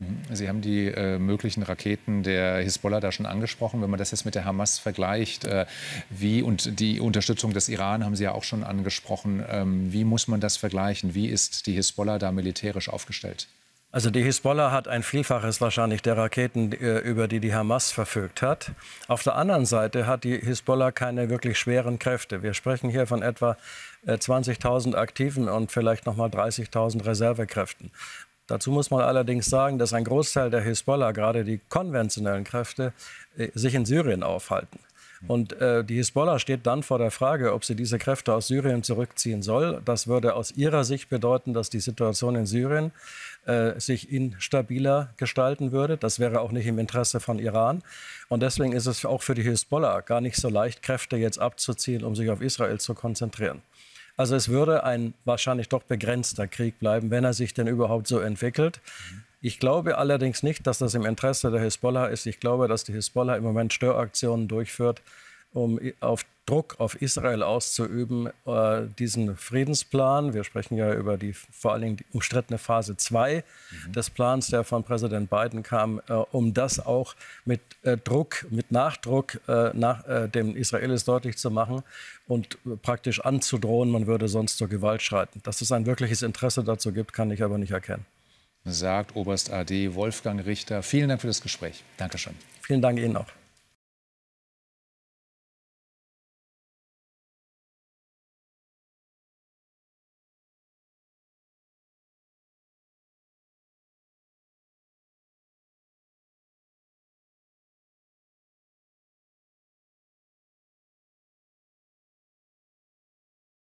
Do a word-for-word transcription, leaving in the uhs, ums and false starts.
Sie haben die äh, möglichen Raketen der Hisbollah da schon angesprochen. Wenn man das jetzt mit der Hamas vergleicht, äh, wie und die Unterstützung des Iran haben Sie ja auch schon angesprochen. Ähm, wie muss man das vergleichen? Wie ist die Hisbollah da militärisch aufgestellt? Also die Hisbollah hat ein Vielfaches wahrscheinlich der Raketen, über die die Hamas verfügt hat. Auf der anderen Seite hat die Hisbollah keine wirklich schweren Kräfte. Wir sprechen hier von etwa zwanzigtausend Aktiven und vielleicht noch mal dreißigtausend Reservekräften. Dazu muss man allerdings sagen, dass ein Großteil der Hisbollah, gerade die konventionellen Kräfte, sich in Syrien aufhalten. Und äh, die Hisbollah steht dann vor der Frage, ob sie diese Kräfte aus Syrien zurückziehen soll. Das würde aus ihrer Sicht bedeuten, dass die Situation in Syrien äh, sich instabiler gestalten würde. Das wäre auch nicht im Interesse von Iran. Und deswegen ist es auch für die Hisbollah gar nicht so leicht, Kräfte jetzt abzuziehen, um sich auf Israel zu konzentrieren. Also es würde ein wahrscheinlich doch begrenzter Krieg bleiben, wenn er sich denn überhaupt so entwickelt. Ich glaube allerdings nicht, dass das im Interesse der Hisbollah ist. Ich glaube, dass die Hisbollah im Moment Störaktionen durchführt, um auf Druck auf Israel auszuüben, äh, diesen Friedensplan. Wir sprechen ja über die vor allen Dingen die umstrittene Phase zwei mhm. des Plans, der von Präsident Biden kam, äh, um das auch mit äh, Druck, mit Nachdruck äh, nach äh, den Israelis deutlich zu machen und äh, praktisch anzudrohen, man würde sonst zur Gewalt schreiten. Dass es ein wirkliches Interesse dazu gibt, kann ich aber nicht erkennen. Sagt Oberst A D Wolfgang Richter. Vielen Dank für das Gespräch. Dankeschön. Vielen Dank Ihnen auch.